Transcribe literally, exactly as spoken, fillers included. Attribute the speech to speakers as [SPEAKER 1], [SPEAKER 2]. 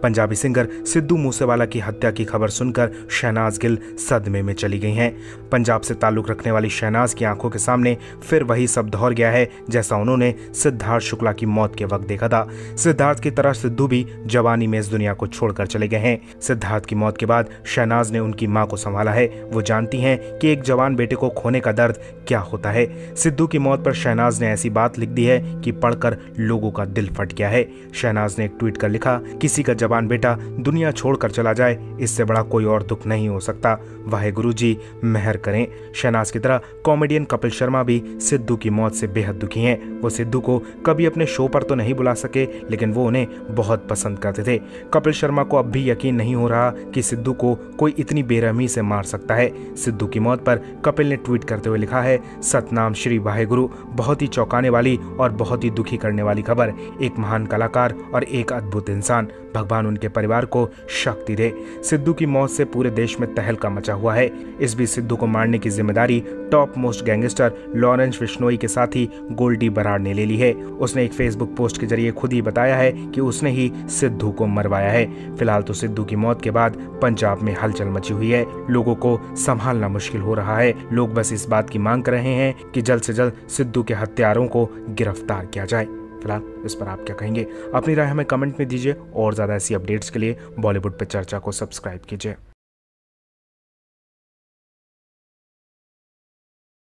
[SPEAKER 1] Punjabi singer Sidhu Moosewala की हत्या की खबर सुनकर शहनाज गिल सदमे में चली गई हैं। पंजाब से ताल्लुक रखने वाली शहनाज की आंखों के सामने फिर वही सब दोहर गया है जैसा उन्होंने सिद्धार्थ शुक्ला की मौत के वक्त देखा था। सिद्धार्थ की तरह सिद्धू भी जवानी में इस दुनिया को छोड़कर चले गए हैं। सिद्धार्थ की मौत के बाद शहनाज ने उनकी मां को संभाला है। वो जानती हैं कि एक जवान बेटे को खोने का दर्द क्या होता है। सिद्धू की मौत पर शहनाज ने ऐसी बात लिख दी है कि पढ़कर लोगों का दिल फट गया है। शहनाज ने एक ट्वीट कर लिखा, किसी का जवान बेटा दुनिया छोड़कर चला जाए, इससे बड़ा कोई और दुख नहीं हो सकता। वाहेगुरु जी मेहर करें। शहनाज की तरह कॉमेडियन कपिल शर्मा भी सिद्धू की मौत से बेहद दुखी हैं। वो सिद्धू को कभी अपने शो पर तो नहीं बुला सके, लेकिन वो उन्हें बहुत पसंद करते थे। कपिल शर्मा को अब भी यकीन नहीं हो रहा कि सिद्धू को कोई इतनी बेरहमी से मार सकता है। सिद्धू की मौत पर कपिल ने ट्वीट करते हुए लिखा है, सतनाम श्री वाहेगुरु। बहुत ही चौंकाने वाली और बहुत ही दुखी करने वाली खबर। एक महान कलाकार और एक अद्भुत इंसान, भगवान उनके परिवार को शक्ति दे। सिद्धू की मौत से पूरे देश में तहलका मचा हुआ है। इस बीच सिद्धू को मारने की जिम्मेदारी top most gangster Lawrence Bishnoi के साथी गोल्डी बराड़ ने ले ली है। उसने एक फेसबुक पोस्ट के जरिए खुद ही बताया है कि उसने ही सिद्धू को मरवाया है। फिलहाल तो सिद्धू की मौत के बाद पंजाब में हलचल मची हुई है। लोगों को संभालना मुश्किल हो रहा है। लोग बस इस बात की मांग कर रहे हैं कि जल्द से जल्द सिद्धू के हत्यारों को गिरफ्तार किया जाए। फिलहाल इस पर आप क्या कहेंगे? अपनी राय हमें कमेंट में दीजिए और ज्यादा ऐसी अपडेट्स के लिए बॉलीवुड पे चर्चा को सब्सक्राइब कीजिए।